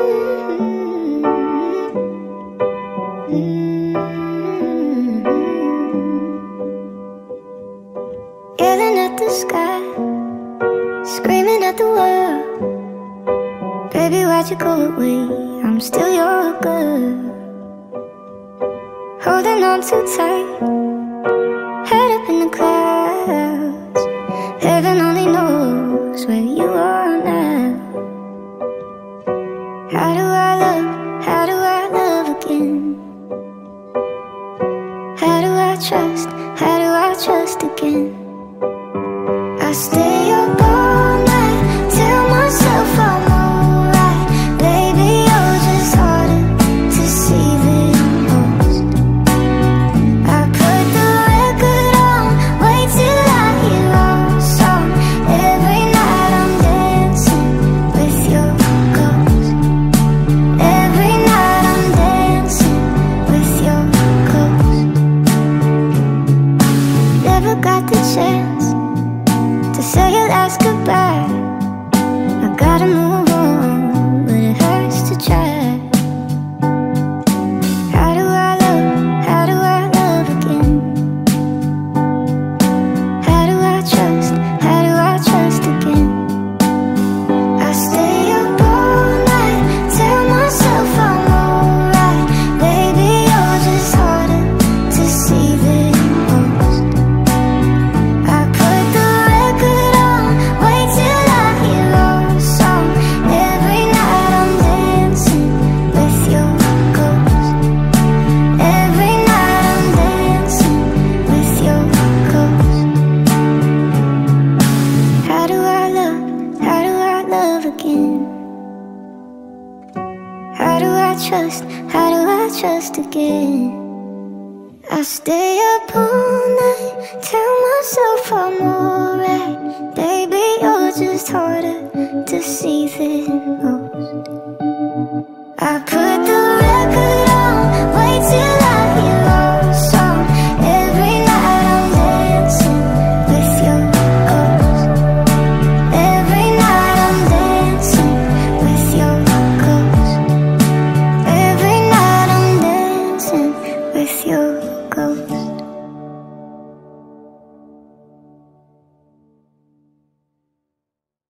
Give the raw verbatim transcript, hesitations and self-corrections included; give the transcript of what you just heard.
Yelling at the sky, screaming at the world. Baby, why'd you go away? I'm still your girl. Holding on too tight, head up in the clouds. Heaven only knows where you are now. How do I love, how do I love again? How do I trust, how do I trust again? I stay up all night, tell myself I'm alright. Baby, you're just harder to see than most. I put the record on, wait till I hear our song. Every night I'm dancing with your ghost. Every night I'm dancing with your ghost. Never got the chance to say your last goodbye. I gotta move on, but it hurts to try. How do I love, how do I love again? How do I trust, how do I trust again? I stay up all night, tell myself I'm alright. Baby, you're just harder to see than most. I put the record on, wait till I hear our song. Every night I'm dancing with your ghost. Every night I'm dancing with your ghost. How do I love, how do I love again? How do I trust, how do I trust again? I stay up all night, tell myself I'm alright. Baby, you're just harder to see than